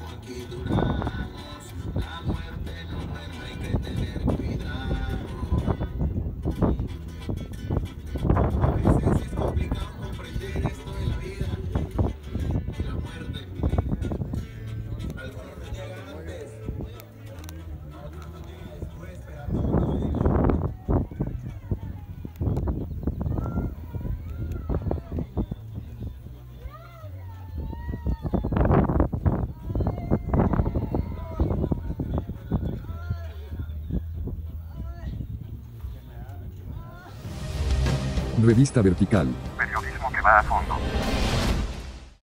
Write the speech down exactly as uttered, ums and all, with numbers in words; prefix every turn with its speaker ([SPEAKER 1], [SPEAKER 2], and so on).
[SPEAKER 1] aquí duramos. La muerte no muerde, hay que tener cuidado. A veces es complicado comprender esto de la vida y la muerte. Algunos lo niegan antes, otros lo niegan después, pero a todos nos llega.
[SPEAKER 2] Revista Vertical.
[SPEAKER 3] Periodismo que va a fondo.